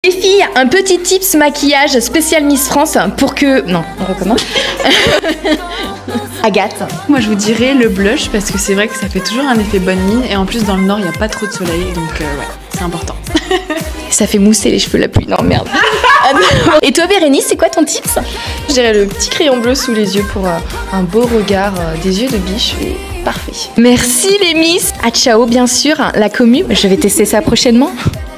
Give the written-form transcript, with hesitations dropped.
Les filles, un petit tips maquillage spécial Miss France pour que... Non, on recommence. Agathe. Moi je vous dirais le blush parce que c'est vrai que ça fait toujours un effet bonne mine et en plus dans le nord il n'y a pas trop de soleil donc ouais, c'est important. Ça fait mousser les cheveux la pluie, non merde. Et toi Bérénice, c'est quoi ton tips? Je dirais le petit crayon bleu sous les yeux pour un beau regard, des yeux de biche, et parfait. Merci les Miss. À ciao bien sûr, la commu, je vais tester ça prochainement.